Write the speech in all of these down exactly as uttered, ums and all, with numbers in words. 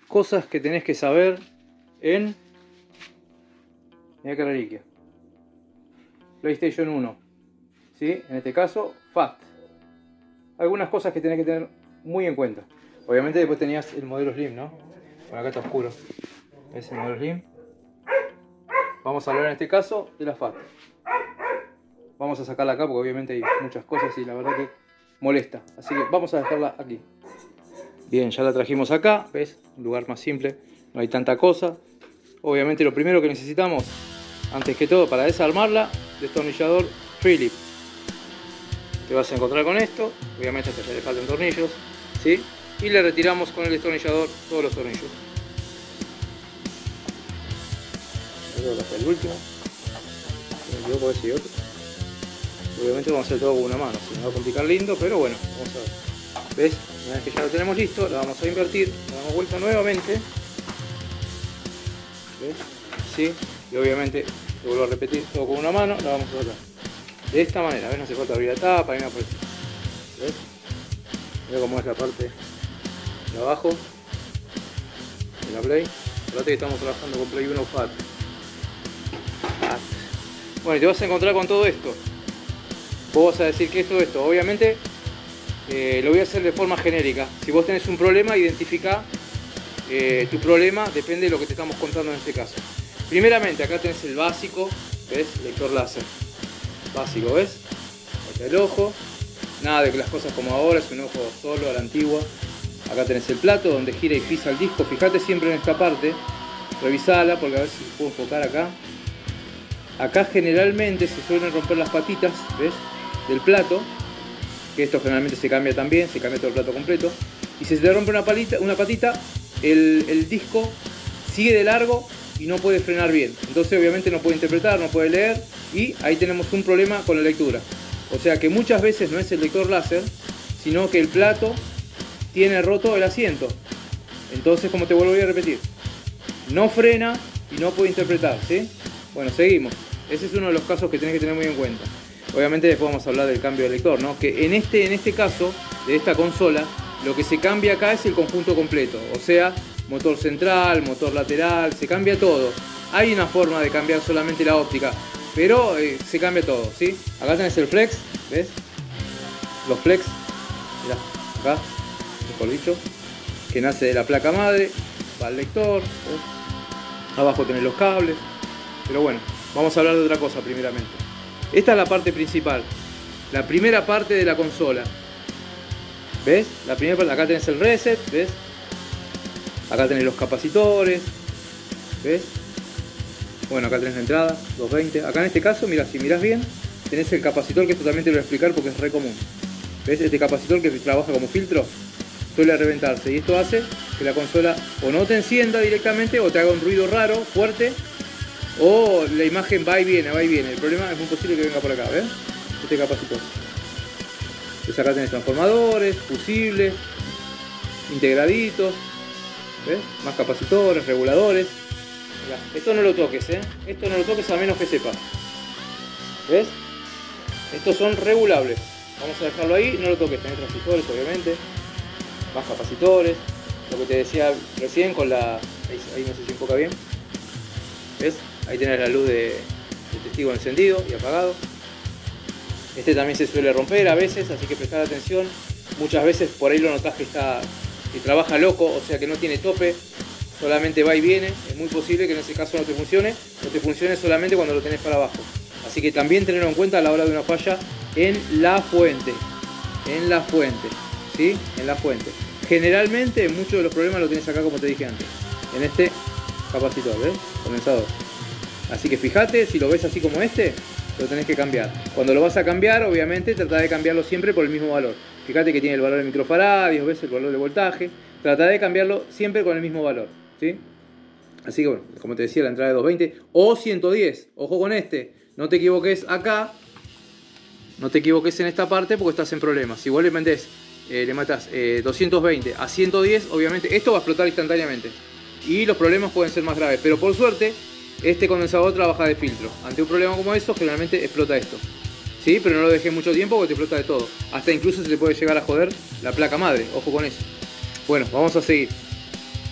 cosas que tenés que saber en... Mirá qué reliquia. PlayStation uno. ¿Sí? En este caso, F A T. Algunas cosas que tenés que tener muy en cuenta. Obviamente después tenías el modelo Slim, ¿no? Bueno, acá está oscuro. ¿Ves el modelo Slim? Vamos a hablar en este caso de la F A T. Vamos a sacarla acá porque obviamente hay muchas cosas y la verdad que molesta. Así que vamos a dejarla aquí. Bien, ya la trajimos acá. ¿Ves? Un lugar más simple. No hay tanta cosa. Obviamente lo primero que necesitamos, antes que todo, para desarmarla, destornillador Phillips. Te vas a encontrar con esto. Obviamente hasta ya le faltan tornillos. ¿Sí? Y le retiramos con el destornillador todos los tornillos. Creo que hasta el último. Si me equivoco, ese y otro. Obviamente vamos a hacer todo con una mano. Se me va a complicar lindo, pero bueno, vamos a ver. ¿Ves? Una vez que ya lo tenemos listo, la vamos a invertir. Le damos vuelta nuevamente. ¿Ves? Sí. Y obviamente, lo vuelvo a repetir, todo con una mano, la vamos a sacar. De esta manera, ¿ves? No hace falta abrir la tapa, ni nada por eso. ¿Ves? Mira cómo es la parte de abajo de la Play. Fíjate que estamos trabajando con Play uno F A T. Bueno, y te vas a encontrar con todo esto. Vos vas a decir que es todo esto. Obviamente eh, lo voy a hacer de forma genérica. Si vos tenés un problema, identifica eh, tu problema, depende de lo que te estamos contando en este caso. Primeramente, acá tenés el básico, ¿ves? Lector láser. Básico, ¿ves? Acá el ojo. Nada de que las cosas como ahora, es un ojo solo a la antigua. Acá tenés el plato donde gira y pisa el disco. Fíjate siempre en esta parte. Revisala porque a ver si puedo enfocar acá. Acá generalmente se suelen romper las patitas, ¿ves? Del plato. Que esto generalmente se cambia también, se cambia todo el plato completo. Y si se te rompe una, palita, una patita, el, el disco sigue de largo y no puede frenar bien. Entonces obviamente no puede interpretar, no puede leer. Y ahí tenemos un problema con la lectura. O sea que muchas veces no es el lector láser, sino que el plato tiene roto el asiento. Entonces, como te vuelvo a repetir, no frena y no puede interpretar, ¿sí? Bueno, seguimos. Ese es uno de los casos que tenés que tener muy en cuenta. Obviamente después vamos a hablar del cambio de lector, ¿no? Que en este, en este caso, de esta consola, lo que se cambia acá es el conjunto completo. O sea, motor central, motor lateral, se cambia todo. Hay una forma de cambiar solamente la óptica, pero eh, se cambia todo, ¿sí? Acá tenés el flex, ¿ves? Los flex, mirá, acá, mejor dicho, que nace de la placa madre, va al lector, ¿ves? Abajo tenés los cables, pero bueno, vamos a hablar de otra cosa primeramente. Esta es la parte principal, la primera parte de la consola, ¿ves? La primera parte, acá tenés el reset, ¿ves? Acá tenés los capacitores, ¿ves? Bueno, acá tenés la entrada, doscientos veinte. Acá en este caso, mira, si mirás bien, tenés el capacitor, que esto también te lo voy a explicar porque es re común. ¿Ves? Este capacitor que trabaja como filtro suele reventarse y esto hace que la consola o no te encienda directamente o te haga un ruido raro, fuerte, o la imagen va y viene, va y viene. El problema es muy posible que venga por acá, ¿ves? Este capacitor. Entonces acá tenés transformadores, fusibles, integraditos, ¿ves? Más capacitores, reguladores. Mirá, esto no lo toques, ¿eh? Esto no lo toques a menos que sepas. ¿Ves? Estos son regulables. Vamos a dejarlo ahí, no lo toques. Tenés transistores, obviamente. Más capacitores. Lo que te decía recién con la... Ahí, ahí no sé si enfoca bien. ¿Ves? Ahí tenés la luz de, de testigo encendido y apagado. Este también se suele romper a veces, así que prestar atención. Muchas veces por ahí lo notás que está... que trabaja loco, o sea que no tiene tope. Solamente va y viene, es muy posible que en ese caso no te funcione, o te funcione solamente cuando lo tenés para abajo. Así que también tenerlo en cuenta a la hora de una falla en la fuente. En la fuente, ¿sí? En la fuente. Generalmente muchos de los problemas lo tenés acá, como te dije antes. En este capacitor, ¿ves? Condensador. Así que fíjate, si lo ves así como este, lo tenés que cambiar. Cuando lo vas a cambiar, obviamente trata de cambiarlo siempre por el mismo valor. Fíjate que tiene el valor de microfaradios, ¿ves? El valor de voltaje. Trata de cambiarlo siempre con el mismo valor, ¿sí? Así que bueno, como te decía, la entrada de doscientos veinte o ciento diez. Ojo con este, no te equivoques acá, no te equivoques en esta parte porque estás en problemas. Si vos le metés, eh, le matas eh, doscientos veinte a ciento diez, obviamente esto va a explotar instantáneamente y los problemas pueden ser más graves. Pero por suerte, este condensador trabaja de filtro. Ante un problema como eso, generalmente explota esto, ¿sí? Pero no lo dejé mucho tiempo porque te explota de todo. Hasta incluso se te puede llegar a joder la placa madre, ojo con eso. Bueno, vamos a seguir.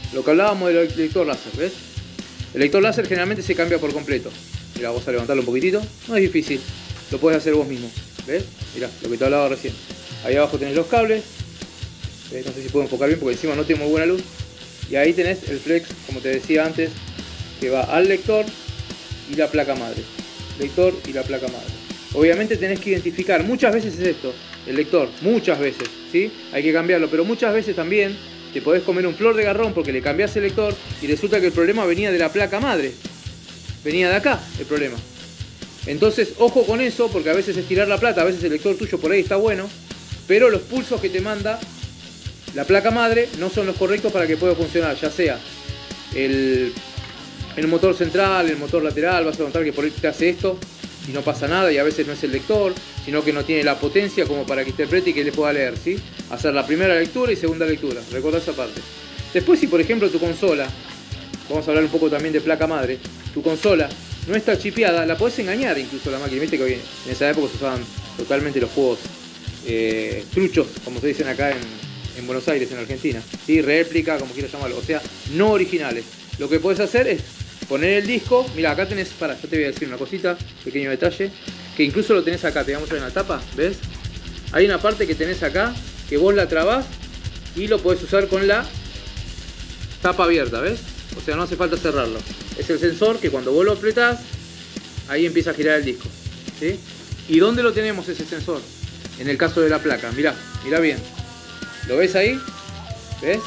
lo que hablábamos del lector láser, ¿ves? El lector láser generalmente se cambia por completo. Mira, vamos a levantarlo un poquitito. No es difícil, lo puedes hacer vos mismo. ¿Ves? Mira, lo que te hablaba recién. Ahí abajo tenés los cables. ¿Ves? No sé si puedo enfocar bien porque encima no tiene muy buena luz. Y ahí tenés el flex, como te decía antes, que va al lector y la placa madre. Lector y la placa madre. Obviamente tenés que identificar, muchas veces es esto, el lector, muchas veces, ¿sí? Hay que cambiarlo, pero muchas veces también te podés comer un flor de garrón porque le cambiás el lector y resulta que el problema venía de la placa madre. Venía de acá el problema. Entonces, ojo con eso, porque a veces es tirar la plata, a veces el lector tuyo por ahí está bueno, pero los pulsos que te manda la placa madre no son los correctos para que pueda funcionar, ya sea el, el motor central, el motor lateral. Vas a notar que por ahí te hace esto y no pasa nada, y a veces no es el lector, sino que no tiene la potencia como para que interprete y que le pueda leer, ¿sí? Hacer la primera lectura y segunda lectura, recordá esa parte. Después, si por ejemplo tu consola, vamos a hablar un poco también de placa madre, tu consola no está chipeada, la podés engañar incluso la máquina. Viste que hoy, en esa época se usaban totalmente los juegos eh, truchos, como se dicen acá en, en Buenos Aires, en Argentina, ¿sí? Réplica, como quieras llamarlo, o sea, no originales. Lo que podés hacer es poner el disco. Mira, acá tenés, para, yo te voy a decir una cosita, pequeño detalle, que incluso lo tenés acá, te vamos a ver en la tapa, ¿ves? Hay una parte que tenés acá, que vos la trabás y lo podés usar con la tapa abierta, ¿ves? O sea, no hace falta cerrarlo. Es el sensor que cuando vos lo apretás, ahí empieza a girar el disco, ¿sí? ¿Y dónde lo tenemos ese sensor? En el caso de la placa, mirá, mirá bien. ¿Lo ves ahí? ¿Ves?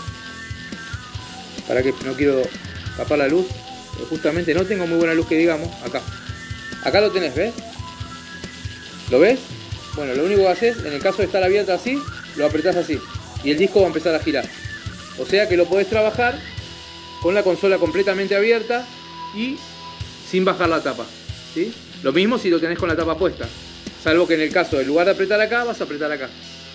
Para que no quiero tapar la luz. Pero justamente no tengo muy buena luz que digamos. Acá. Acá lo tenés, ¿ves? ¿Lo ves? Bueno, lo único que haces, en el caso de estar abierta así, lo apretás así. Y el disco va a empezar a girar. O sea que lo podés trabajar con la consola completamente abierta y sin bajar la tapa, ¿sí? Lo mismo si lo tenés con la tapa puesta. Salvo que en el caso, en lugar de apretar acá, vas a apretar acá.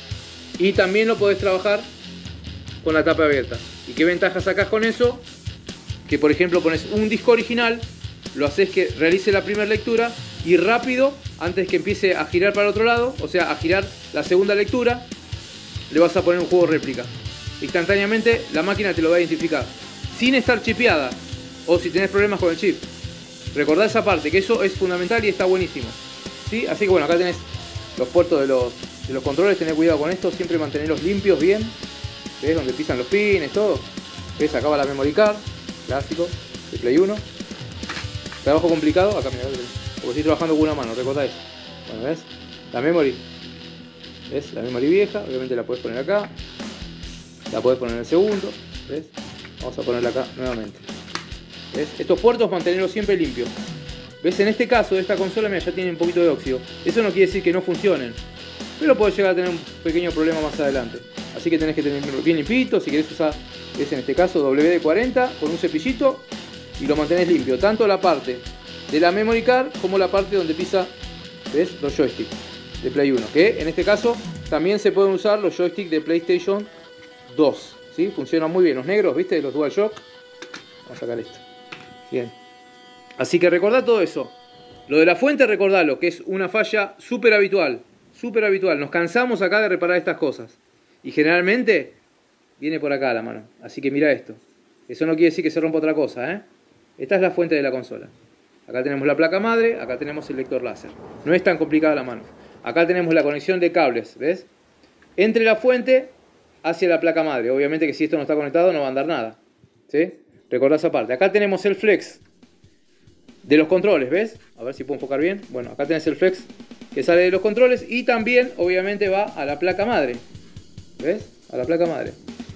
Y también lo podés trabajar con la tapa abierta. ¿Y qué ventajas sacás con eso? Que por ejemplo pones un disco original, lo haces que realice la primera lectura y rápido, antes que empiece a girar para el otro lado, o sea, a girar la segunda lectura, le vas a poner un juego réplica. Instantáneamente la máquina te lo va a identificar, sin estar chipeada, o si tenés problemas con el chip. Recordá esa parte, que eso es fundamental y está buenísimo, ¿sí? Así que bueno, acá tenés los puertos de los, de los controles, tenés cuidado con esto, siempre mantenerlos limpios bien. ¿Ves? Donde pisan los pines, todo. ¿Ves? Acá va la memory card, clásico, de Play uno. Trabajo complicado, acá mirá, porque estoy trabajando con una mano, recordá eso. Bueno, ¿ves? La memory. ¿Ves? La memory vieja, obviamente la puedes poner acá. La puedes poner en el segundo, ¿ves? Vamos a ponerla acá nuevamente. ¿Ves? Estos puertos mantenerlos siempre limpios. ¿Ves? En este caso de esta consola, mira, ya tiene un poquito de óxido. Eso no quiere decir que no funcionen, pero puede llegar a tener un pequeño problema más adelante. Así que tenés que tener bien limpito. Si querés usar, es en este caso W D cuarenta con un cepillito y lo mantenés limpio. Tanto la parte de la memory card como la parte donde pisa, ¿ves? Los joysticks de Play uno. Que en este caso también se pueden usar los joysticks de PlayStation dos. ¿Sí? Funcionan muy bien. Los negros, ¿viste? Los DualShock. Vamos a sacar esto. Bien. Así que recordá todo eso. Lo de la fuente, recordalo, que es una falla súper habitual. Súper habitual. Nos cansamos acá de reparar estas cosas. Y generalmente viene por acá la mano. Así que mira esto. Eso no quiere decir que se rompa otra cosa, ¿eh? Esta es la fuente de la consola. Acá tenemos la placa madre, acá tenemos el lector láser. No es tan complicada la mano. Acá tenemos la conexión de cables, ¿ves? Entre la fuente hacia la placa madre. Obviamente que si esto no está conectado no va a andar nada, ¿sí? Recordá esa parte. Acá tenemos el flex de los controles, ¿ves? A ver si puedo enfocar bien. Bueno, acá tenés el flex que sale de los controles y también obviamente va a la placa madre. ¿Ves? A la placa madre.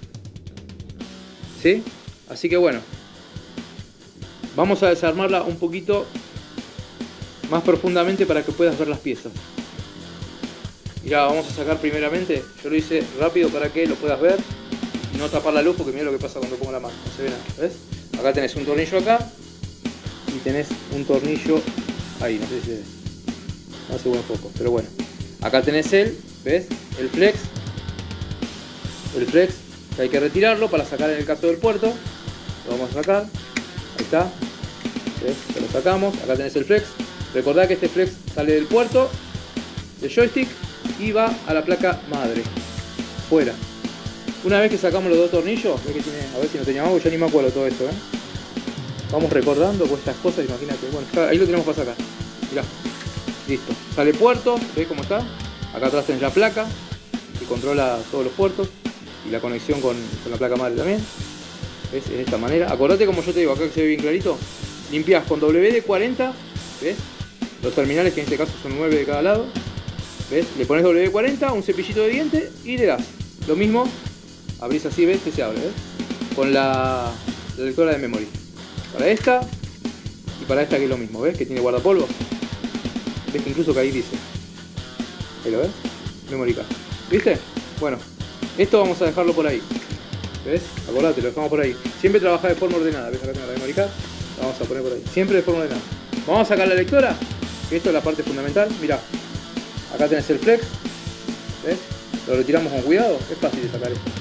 ¿Sí? Así que bueno, vamos a desarmarla un poquito más profundamente para que puedas ver las piezas. Mirá, vamos a sacar primeramente, yo lo hice rápido para que lo puedas ver y no tapar la luz, porque mira lo que pasa cuando pongo la mano, no se ve nada, ¿ves? Acá tenés un tornillo acá y tenés un tornillo ahí, no sé si se ve, no hace buen foco, pero bueno. Acá tenés el, ¿ves? El flex, el flex que hay que retirarlo para sacar en el caso del puerto. Lo vamos a sacar, ahí está, ¿ves? Lo sacamos, acá tenés el flex. Recordá que este flex sale del puerto del joystick y va a la placa madre, fuera, Una vez que sacamos los dos tornillos, ve que tiene, a ver si no tenía algo, ya ni me acuerdo todo esto, ¿eh? Vamos recordando con estas cosas, imagínate. Bueno, está, ahí lo tenemos para sacar. Mirá, listo. Sale puerto, ¿ves cómo está? Acá atrás tenés la placa, que controla todos los puertos y la conexión con, con la placa madre también. ¿Ves? Es de esta manera. Acordate, como yo te digo, acá que se ve bien clarito. Limpias con W D cuarenta, ¿ves? Los terminales, que en este caso son nueve de cada lado. ¿Ves? Le pones W D cuarenta, un cepillito de diente y le das. Lo mismo, abrís así, ¿ves? Que se abre, ¿ves? Con la, la lectora de memory. Para esta y para esta, que es lo mismo, ¿ves? Que tiene guardapolvo. ¿Ves que incluso que ahí dice? Ahí lo ves. Memory card. ¿Viste? Bueno, esto vamos a dejarlo por ahí. ¿Ves? Acordate, lo dejamos por ahí. Siempre trabaja de forma ordenada. ¿Ves? Acá tengo la memory card. La vamos a poner por ahí. Siempre de forma ordenada. Vamos a sacar la lectora. Que esto es la parte fundamental. Mirá. Acá tenés el flex. ¿Ves? Lo retiramos con cuidado. Es fácil de sacar esto.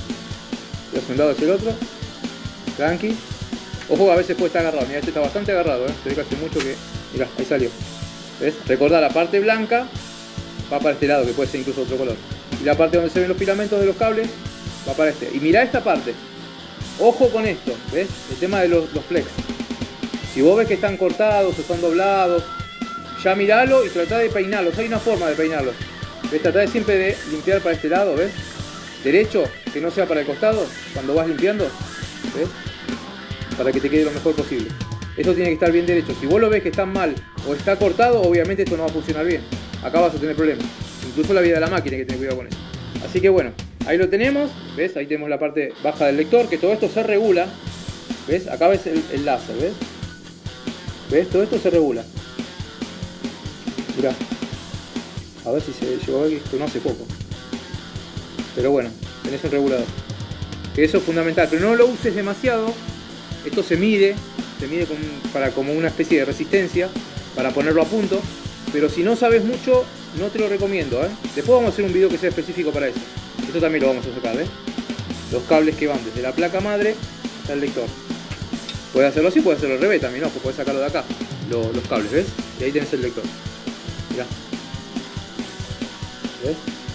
De un lado hacia el otro. Tranqui. Ojo, a veces puede estar agarrado. Mirá, este está bastante agarrado, ¿eh? Se ve que hace mucho que... Mirá, ahí salió. ¿Ves? Recordá, la parte blanca va para este lado, que puede ser incluso otro color. Y la parte donde se ven los filamentos de los cables va para este. Y mirá esta parte. Ojo con esto, ¿ves? El tema de los, los flex. Si vos ves que están cortados o están doblados, ya miralo y tratá de peinarlos. Hay una forma de peinarlos. ¿Ves? Tratá de siempre de limpiar para este lado, ¿ves? Derecho, que no sea para el costado, cuando vas limpiando, ¿ves? Para que te quede lo mejor posible. Esto tiene que estar bien derecho. Si vos lo ves que está mal o está cortado, obviamente esto no va a funcionar bien. Acá vas a tener problemas. Incluso la vida de la máquina, hay que tener cuidado con eso. Así que bueno, ahí lo tenemos. ¿Ves? Ahí tenemos la parte baja del lector, que todo esto se regula. ¿Ves? Acá ves el, el láser, ¿ves? ¿Ves? Todo esto se regula. Mirá. A ver si se llegó a ver que esto no hace poco. Pero bueno, tenés un regulador. Que eso es fundamental. Pero no lo uses demasiado. Esto se mide. Se mide con, para como una especie de resistencia. Para ponerlo a punto. Pero si no sabes mucho, no te lo recomiendo, ¿eh? Después vamos a hacer un video que sea específico para eso. Esto también lo vamos a sacar, ¿ves? Los cables que van desde la placa madre hasta el lector. Puedes hacerlo así, puedes hacerlo al revés también, ¿no? Puedes sacarlo de acá, los, los cables, ¿ves? Y ahí tenés el lector. Mirá. ¿Ves?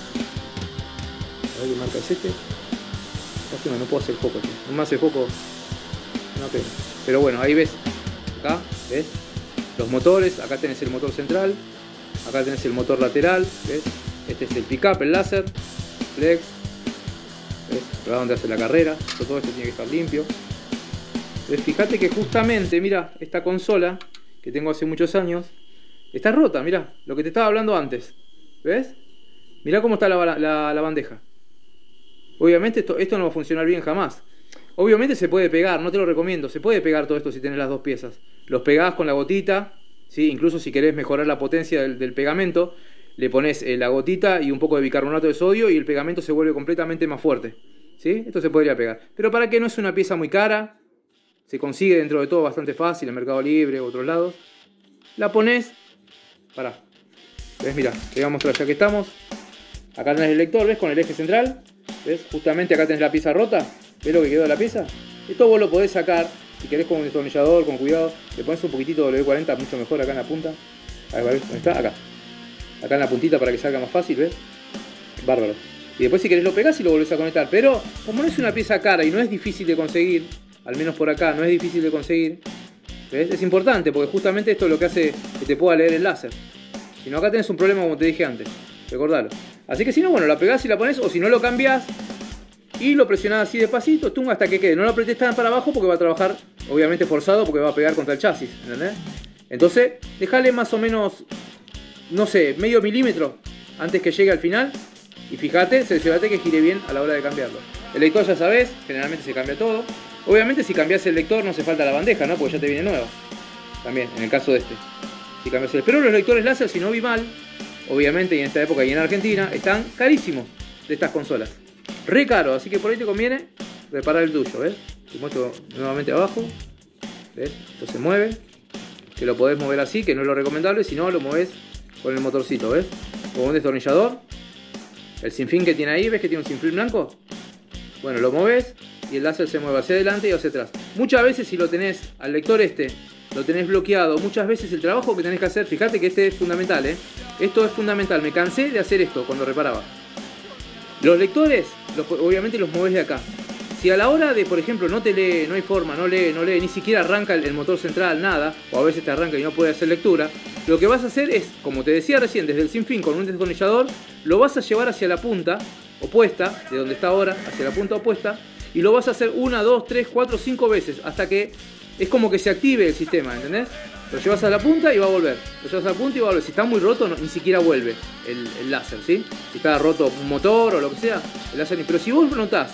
A ver qué marca es este. Lástima, no puedo hacer foco, tío. No me hace foco. Una pena. Pero bueno, ahí ves. Acá, ¿ves? Los motores, acá tenés el motor central. Acá tenés el motor lateral, ¿ves? Este es el pickup, el láser. Flex. ¿Ves? Para donde hace la carrera. Todo esto tiene que estar limpio. ¿Ves? Fíjate que justamente, mira, esta consola que tengo hace muchos años está rota, mira, lo que te estaba hablando antes. ¿Ves? Mirá cómo está la, la, la bandeja. Obviamente esto, esto no va a funcionar bien jamás. Obviamente se puede pegar, no te lo recomiendo. Se puede pegar todo esto si tenés las dos piezas. Los pegás con la gotita, ¿sí? Incluso si querés mejorar la potencia del, del pegamento, le pones eh, la gotita y un poco de bicarbonato de sodio y el pegamento se vuelve completamente más fuerte, ¿sí? Esto se podría pegar. Pero para que no es una pieza muy cara, se consigue dentro de todo bastante fácil en Mercado Libre u otros lados. La pones, pará, ¿ves? Mirá, te voy a mostrar ya que estamos. Acá tenés el lector, ¿ves? Con el eje central, ¿ves? Justamente acá tenés la pieza rota, ¿ves lo que quedó de la pieza? Esto vos lo podés sacar, si querés con un destornillador, con cuidado. Le pones un poquitito de W D cuarenta, mucho mejor acá en la punta. A ver, ¿dónde está? Acá. Acá en la puntita para que salga más fácil, ¿ves? Bárbaro. Y después si querés lo pegás y lo volvés a conectar. Pero como no es una pieza cara y no es difícil de conseguir, al menos por acá no es difícil de conseguir, ¿ves? Es importante porque justamente esto es lo que hace que te pueda leer el láser. Si no, acá tenés un problema como te dije antes. Recordalo. Así que si no, bueno, la pegás y la pones, o si no lo cambiás y lo presionás así despacito, tum, hasta que quede. No lo apretés tan para abajo porque va a trabajar obviamente forzado porque va a pegar contra el chasis, ¿entendés? Entonces, dejale más o menos, no sé, medio milímetro antes que llegue al final. Y fíjate, seleccionate que gire bien a la hora de cambiarlo. El lector ya sabes, generalmente se cambia todo. Obviamente si cambias el lector no hace falta la bandeja, ¿no? Porque ya te viene nueva. También, en el caso de este. Si cambias el... Pero los lectores láser, si no vi mal, obviamente y en esta época y en Argentina, están carísimos de estas consolas. Re caro, así que por ahí te conviene reparar el tuyo, ¿ves? Te muestro nuevamente abajo. ¿Ves? Esto se mueve. Que lo podés mover así, que no es lo recomendable, si no lo mueves con el motorcito, ¿ves? Con un destornillador. El sinfín que tiene ahí, ¿ves que tiene un sinfín blanco? Bueno, lo mueves y el láser se mueve hacia adelante y hacia atrás. Muchas veces si lo tenés al lector este, lo tenés bloqueado, muchas veces el trabajo que tenés que hacer, fíjate que este es fundamental, ¿eh? Esto es fundamental, me cansé de hacer esto cuando reparaba. Los lectores los, obviamente los mueves de acá. Si a la hora de, por ejemplo, no te lee, no hay forma, no lee, no lee, ni siquiera arranca el, el motor central, nada, o a veces te arranca y no puede hacer lectura, lo que vas a hacer es, como te decía recién, desde el sinfín con un destornillador, lo vas a llevar hacia la punta opuesta, de donde está ahora, hacia la punta opuesta, y lo vas a hacer una, dos, tres, cuatro, cinco veces, hasta que es como que se active el sistema, ¿entendés? Lo llevas a la punta y va a volver, lo llevas a la punta y va a volver. Si está muy roto, no, ni siquiera vuelve el, el láser, ¿sí? Si está roto un motor o lo que sea, el láser ni... Pero si vos notás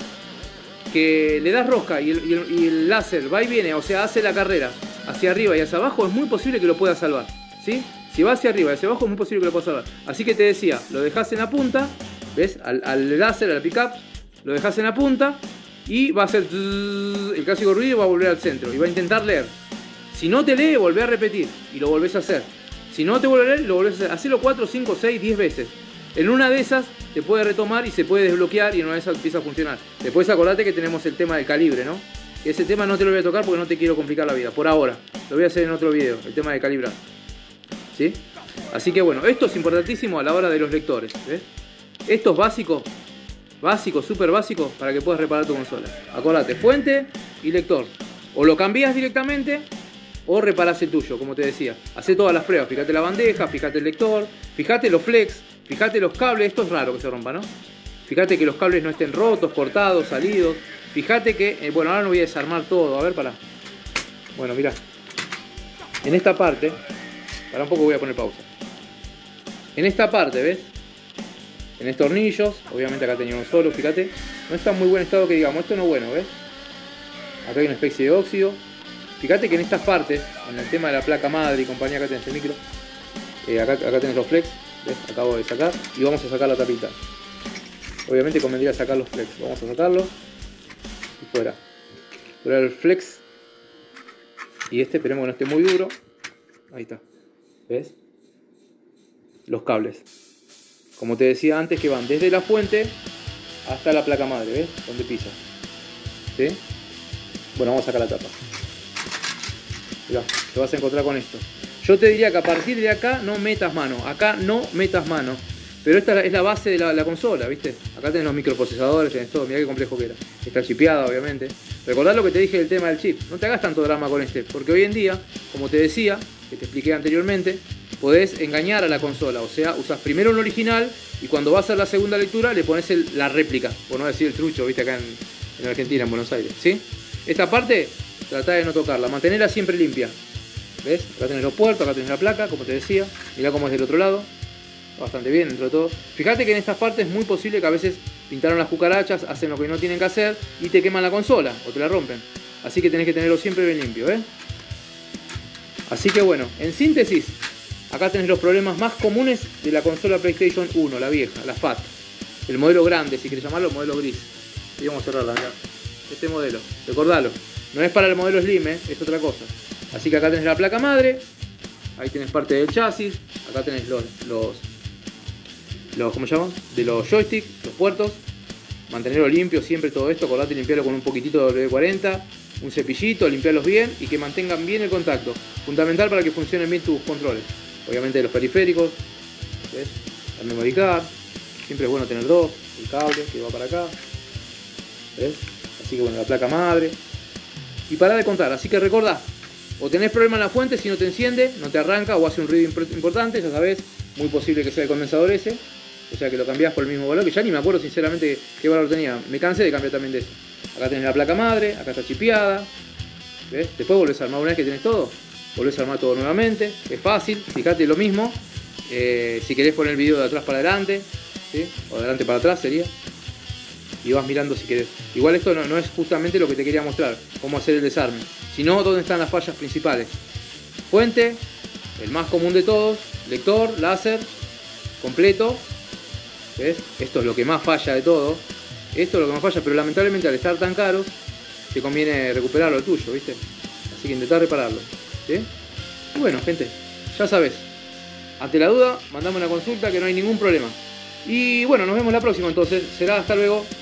que le das rosca y el, y, el, y el láser va y viene, o sea, hace la carrera hacia arriba y hacia abajo, es muy posible que lo pueda salvar, ¿sí? Si va hacia arriba y hacia abajo, es muy posible que lo pueda salvar. Así que te decía, lo dejás en la punta, ¿ves? Al, al láser, al pickup, lo dejás en la punta y va a hacer el clásico ruido y va a volver al centro y va a intentar leer. Si no te lee, volvé a repetir y lo volvés a hacer. Si no te vuelve a leer, lo volvés a hacer. Hacelo cuatro, cinco, seis, diez veces. En una de esas te puede retomar y se puede desbloquear y en una de esas empieza a funcionar. Después acordate que tenemos el tema del calibre, ¿no? Ese tema no te lo voy a tocar porque no te quiero complicar la vida, por ahora. Lo voy a hacer en otro video, el tema de calibrar. ¿Sí? Así que bueno, esto es importantísimo a la hora de los lectores, ¿ves? Esto es básico, básico, súper básico para que puedas reparar tu consola. Acordate, fuente y lector. O lo cambias directamente o reparás el tuyo, como te decía. Hacé todas las pruebas, fíjate la bandeja, fíjate el lector, fíjate los flex, fíjate los cables. Esto es raro que se rompa, ¿no? Fíjate que los cables no estén rotos, cortados, salidos. Fíjate que, eh, bueno, ahora no voy a desarmar todo, a ver, pará. Bueno, mirá. En esta parte, para un poco voy a poner pausa. En esta parte, ¿ves? Tenés tornillos, obviamente acá tenía uno solo, fíjate. No está en muy buen estado que digamos, esto no es bueno, ¿ves? Acá hay una especie de óxido. Fíjate que en estas partes, en el tema de la placa madre y compañía, acá tenés el micro. Eh, acá, acá tenés los flex, ¿ves? Acabo de sacar y vamos a sacar la tapita. Obviamente convendría sacar los flex, vamos a sacarlos y fuera. Fuera el flex. Y este esperemos que no esté muy duro. Ahí está, ¿ves? Los cables, como te decía antes, que van desde la fuente hasta la placa madre, ¿ves? Donde pisa, ¿sí? Bueno, vamos a sacar la tapa. Mirá, te vas a encontrar con esto. Yo te diría que a partir de acá no metas mano. Acá no metas mano. Pero esta es la base de la, la consola, ¿viste? Acá tenés los microprocesadores, tenés todo. Mirá qué complejo que era. Está chipeada, obviamente. Recordá lo que te dije del tema del chip. No te hagas tanto drama con este. Porque hoy en día, como te decía, que te expliqué anteriormente, podés engañar a la consola. O sea, usas primero un original y cuando vas a hacer la segunda lectura le pones el, la réplica. Por no decir el trucho, ¿viste? Acá en, en Argentina, en Buenos Aires, ¿sí? Esta parte, tratá de no tocarla. Mantenerla siempre limpia. ¿Ves? Acá tenés los puertos, acá tenés la placa, como te decía. Mirá cómo es del otro lado. Bastante bien dentro de todo. Fíjate que en estas partes es muy posible que a veces pintaron las cucarachas, hacen lo que no tienen que hacer y te queman la consola o te la rompen. Así que tenés que tenerlo siempre bien limpio, ¿ves? Así que bueno, en síntesis, acá tenés los problemas más comunes de la consola PlayStation uno, la vieja, la Fat. El modelo grande, si querés llamarlo, el modelo gris. Y vamos a cerrarla, mirá. Este modelo, recordalo. No es para el modelo Slim, ¿eh? Es otra cosa. Así que acá tenés la placa madre. Ahí tenés parte del chasis. Acá tenés los... los Los, ¿cómo se llaman? De los joysticks, los puertos. Mantenerlo limpio siempre todo esto. Acordate limpiarlo con un poquitito de W cuarenta, un cepillito, limpiarlos bien y que mantengan bien el contacto. Fundamental para que funcionen bien tus controles. Obviamente los periféricos, ¿ves? La memory card, siempre es bueno tener dos. El cable que va para acá, ¿ves? Así que bueno, la placa madre. Y pará de contar, así que recordá, o tenés problema en la fuente, si no te enciende, no te arranca o hace un ruido importante, ya sabés, muy posible que sea el condensador ese. O sea que lo cambiás por el mismo valor, que ya ni me acuerdo sinceramente qué valor tenía. Me cansé de cambiar también de eso. Acá tenés la placa madre, acá está chipeada. ¿Ves? Después volvés a armar una vez que tenés todo. Volvés a armar todo nuevamente. Es fácil, fíjate lo mismo. Eh, si querés poner el video de atrás para adelante, ¿sí? O de adelante para atrás sería. Y vas mirando si querés. Igual esto no, no es justamente lo que te quería mostrar, cómo hacer el desarme, sino dónde están las fallas principales. Fuente, el más común de todos. Lector, láser, completo. ¿Ves? Esto es lo que más falla de todo. Esto es lo que más falla, pero lamentablemente al estar tan caros, te conviene recuperarlo el tuyo, ¿viste? Así que intentá repararlo, ¿sí? Y bueno, gente, ya sabes. Ante la duda, mandame una consulta que no hay ningún problema. Y bueno, nos vemos la próxima entonces. Será hasta luego.